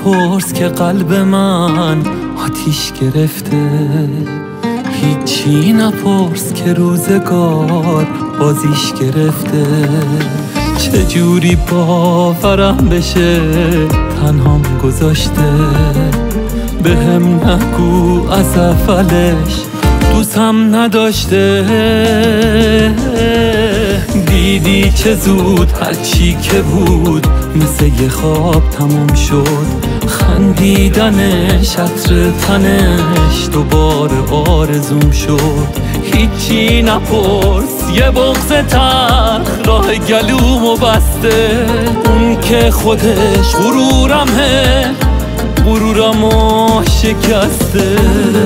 نپرس که قلب من آتیش گرفته، هیچی نپرس که روزگار بازیش گرفته. چجوری باورم بشه تنهام گذاشته، بهم نگو از اولش دوستم نداشته. دیدی چه زود هرچی که بود مثل یه خواب تموم شد، خندیدنش عطر تنش دوباره آرزوم شد. هیچی نپرس یه بغض تلخ راه گلومو بسته، اون که خودش غرورمه غرورمو شکسته.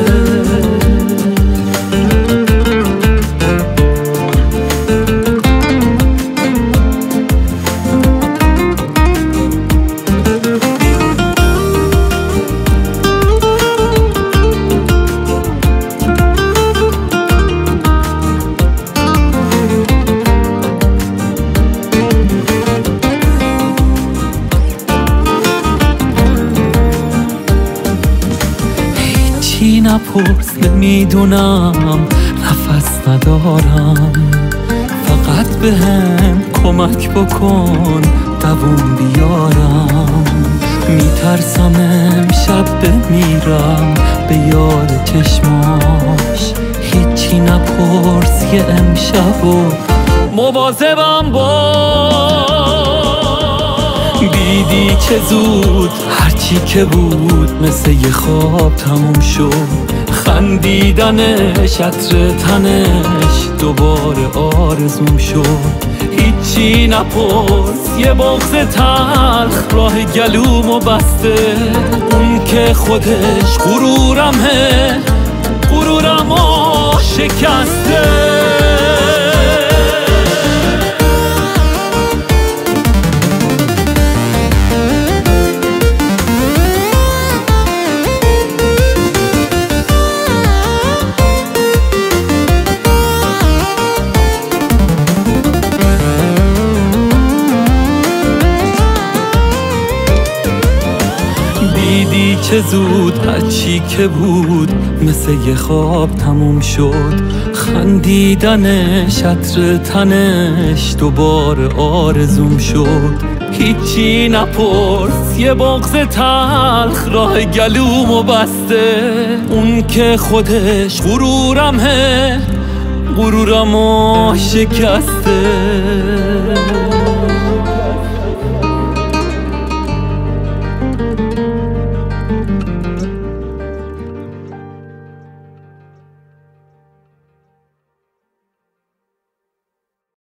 هیچی نپرس نمیدونم نفس ندارم، فقط بهم کمک بکن دووم بیارم. میترسم امشب بمیرم به یاد چشماش، هیچی نپرس یه امشبو مواظبم باش. دیدی چه زود هرچی که بود مثل یه خواب تموم شد، خندیدنش عطر تنش دوباره آرزوم شد. هیچی نپرس یه بغض تلخ راه گلومو بسته، اون که خودش غرورمه غرورمو شکسته. دیدی چه زود هرچی که بود مثل یه خواب تموم شد، خندیدنش عطر تنش دوباره آرزوم شد. هیچی نپرس یه بغض تلخ راه گلومو بسته، اون که خودش غرورمه غرورمو شکسته.